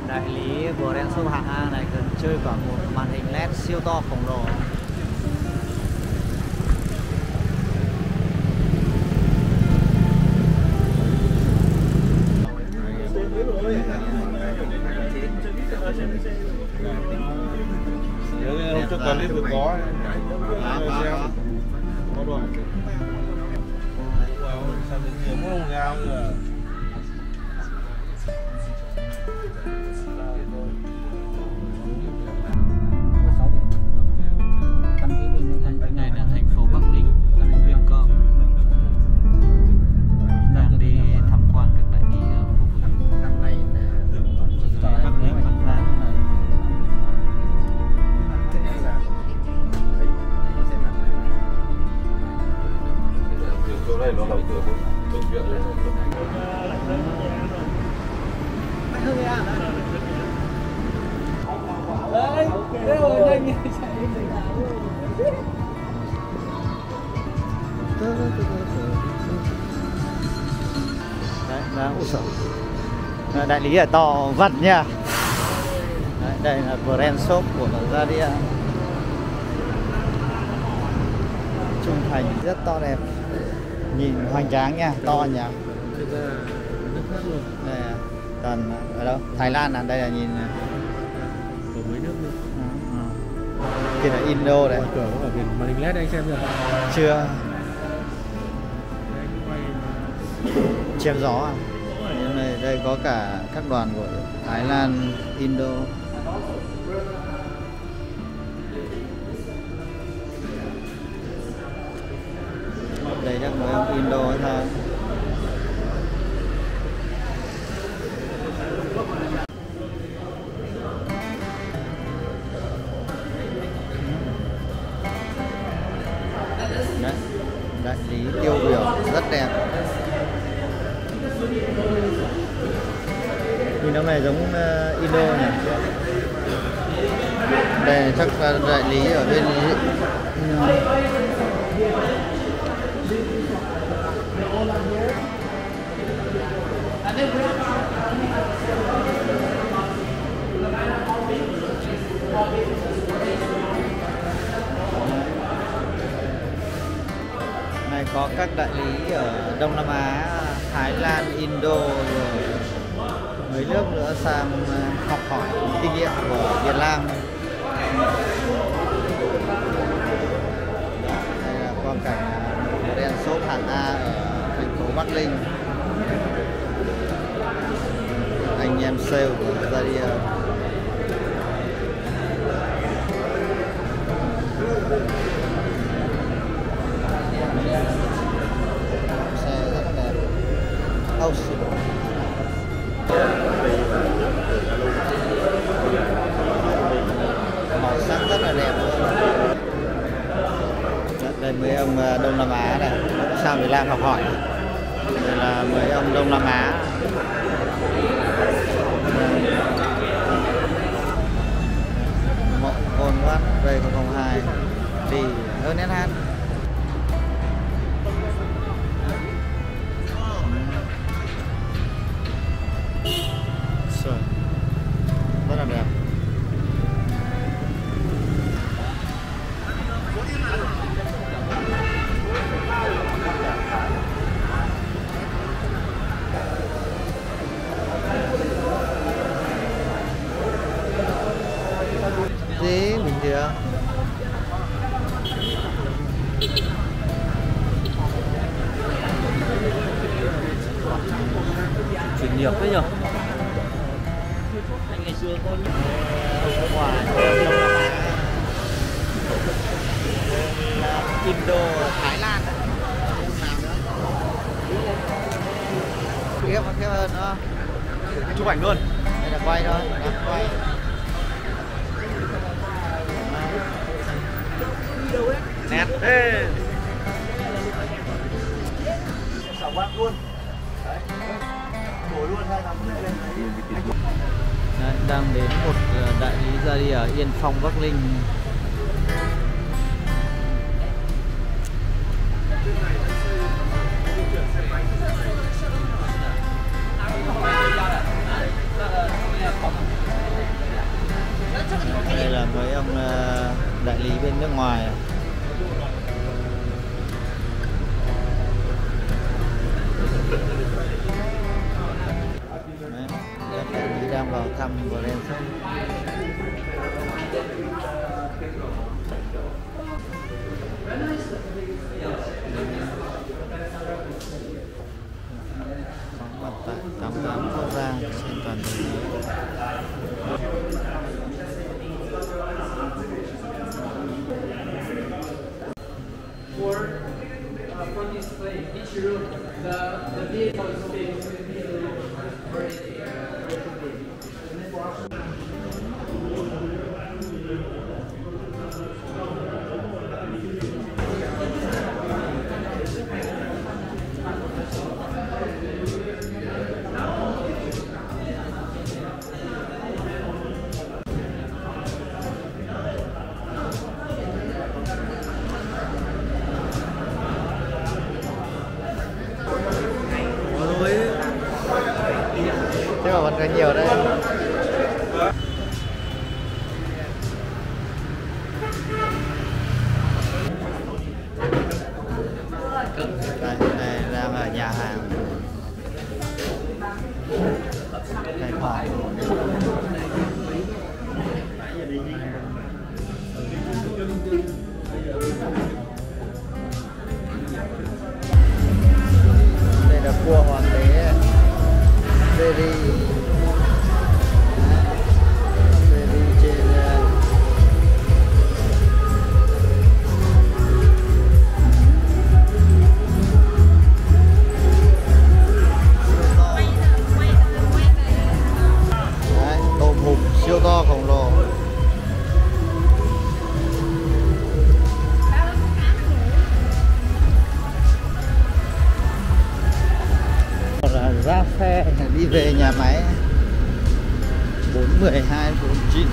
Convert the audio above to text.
Đại lý brand shop hạng A này cần chơi cả một màn hình LED siêu to khổng lồ. Hôm trước cần đi có rồi. Sao đến nhiều mua ngao nữa. Cái này là thành phố Bắc Ninh, Viễn Công. Đang đi tham quan các đại lý ở khu vực này là Bắc Ninh, Văn Phán này. Chỗ này nó là cửa bệnh viện này. Đấy, thế rồi nhanh chạy. Đấy, là đại lý ở to vật nha. Đấy, đây là brand shop của Zadia. Trung Thành rất to đẹp, nhìn hoành tráng nha, to nhỉ. Đây à, còn ở đâu? Thái Lan à? Đây là nhìn của mấy nước nữa. Kia là Indo đấy. Cửa có ở biển màn hình LED anh xem chưa? Chưa. Chém gió à? Đây có cả các đoàn của Thái Lan, Indo. Đây chắc mấy ông Indo hay sao? Đấy, đại lý tiêu biểu rất đẹp. Nhìn ông này giống Indo nhỉ? Đây chắc là đại lý ở bên này có các đại lý ở Đông Nam Á, Thái Lan, Indo rồi mấy nước nữa sang học hỏi kinh nghiệm của Việt Nam. Đây là quang cảnh brand shop hạng A ở thành phố Bắc Ninh. Anh em sale của Zadia. Xe rất đẹp. Màu sắc rất là đẹp luôn. Đây mấy ông Đông Nam Á này sang Việt Nam học hỏi. Đây là mấy ông Đông Nam Á. Mộng hồn quá. Đây có phòng 2 đi hơn SH. Rất là đẹp. Gì bình thường. Chuyên nghiệp đấy nhở. Anh ngày xưa có những ông nước ngoài Đông Nam Á, Indo, Thái Lan đấy. Khiếp hơn nữa. Chụp ảnh luôn. Đây là quay thôi, đang quay. Nét. Ê. Xảo bạc luôn. Đấy. Đổi luôn hay làm lên. Đấy, đang đến một đại lý Zadia ở Yên Phong, Bắc Ninh. tại 88 quốc gia trên toàn thế giới. For display, each room, the vehicle is being already Thế mà vẫn còn nhiều đấy. Đây đang ở nhà hàng. Đây phải. Đây là cua hoàng đế. Very tôm hùm siêu to khổng lồ. Ra xe đi về nhà máy 412 49.